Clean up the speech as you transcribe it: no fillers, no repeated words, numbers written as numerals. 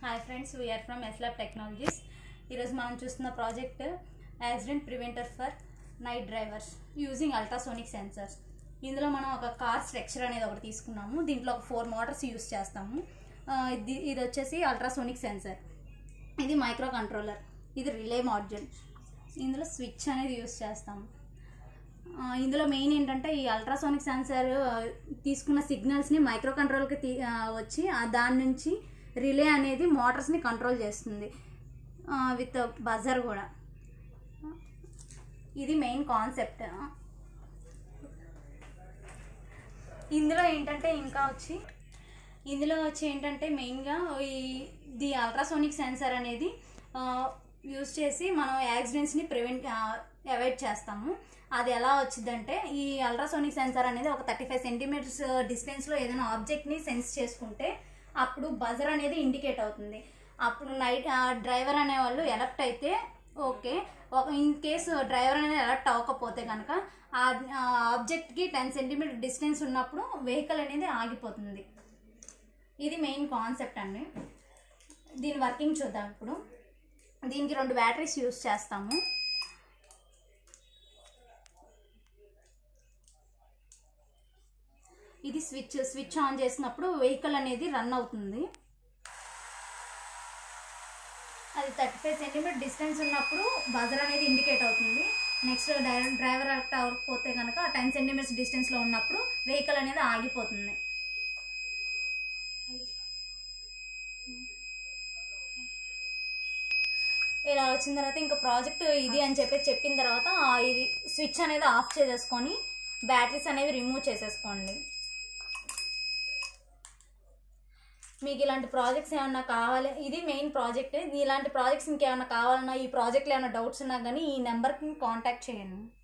Hi friends, we are from SLab Technologies. ఈరోజు మనం చూస్తున్న project accident preventer for night drivers using ultrasonic sensors. ఇందులో మనం ఒక కార్ స్ట్రక్చర్ అనేది ఒకటి తీసుకున్నాము. దీంట్లో ఒక 4 మోటార్స్ యూజ్ చేస్తాము. ఇది వచ్చేసి అల్ట్రాసోనిక్ సెన్సర్, ఇది మైక్రో కంట్రోలర్, ఇది రిలే మాడ్యూల్. ఇందులో స్విచ్ అనేది యూజ్ చేస్తాము. ఇందులో మెయిన్ ఏంటంటే ఈ అల్ట్రాసోనిక్ సెన్సర్ తీసుకున్న సిగ్నల్స్ని మైక్రో కంట్రోల్కి వచ్చి దాని నుంచి రిలే అనేది మోటార్స్ని కంట్రోల్ చేస్తుంది విత్ బజర్ కూడా. ఇది మెయిన్ కాన్సెప్ట్. ఇందులో ఏంటంటే మెయిన్గా ఇది అల్ట్రాసోనిక్ సెన్సర్ అనేది యూజ్ చేసి మనం యాక్సిడెంట్స్ని అవాయిడ్ చేస్తాము. అది ఎలా వచ్చిందంటే ఈ అల్ట్రాసోనిక్ సెన్సర్ అనేది ఒక 35 సెంటీమీటర్స్ డిస్టెన్స్లో ఏదైనా ఆబ్జెక్ట్ని సెన్స్ చేసుకుంటే అప్పుడు బజర్ అనేది ఇండికేట్ అవుతుంది. అప్పుడు డ్రైవర్ అనేవాళ్ళు ఎలర్ట్ అయితే ఓకే, ఇన్ కేసు డ్రైవర్ అనేది అలర్ట్ అవ్వకపోతే కనుక ఆ ఆబ్జెక్ట్కి 10 సెంటీమీటర్ డిస్టెన్స్ ఉన్నప్పుడు వెహికల్ అనేది ఆగిపోతుంది. ఇది మెయిన్ కాన్సెప్ట్ అండి. దీని వర్కింగ్ చూద్దాం. ఇప్పుడు దీనికి 2 బ్యాటరీస్ యూజ్ చేస్తాము. ఇది స్విచ్ ఆన్ చేసినప్పుడు వెహికల్ అనేది రన్ అవుతుంది. అది 35 సెంటీమీటర్ డిస్టెన్స్ ఉన్నప్పుడు బజర్ అనేది ఇండికేట్ అవుతుంది. నెక్స్ట్ డ్రైవర్ అలర్ట్ అవ్వకపోతే కనుక 10 సెంటీమీటర్స్ డిస్టెన్స్లో ఉన్నప్పుడు వెహికల్ అనేది ఆగిపోతుంది. ఇలా వచ్చిన తర్వాత ఇంకా ప్రాజెక్ట్ ఇది అని చెప్పిన తర్వాత ఇది స్విచ్ అనేది ఆఫ్ చేసేసుకొని బ్యాటరీస్ అనేవి రిమూవ్ చేసేసుకోండి. మీకు ఇలాంటి ప్రాజెక్ట్స్ ఏమన్నా కావాలి, ఇది మెయిన్ ప్రాజెక్ట్. ఇలాంటి ప్రాజెక్ట్స్ ఇంకేమైనా కావాలన్నా, ఈ ప్రాజెక్ట్లో ఏమైనా డౌట్స్ ఉన్నా కానీ ఈ నెంబర్కి కాంటాక్ట్ చేయండి.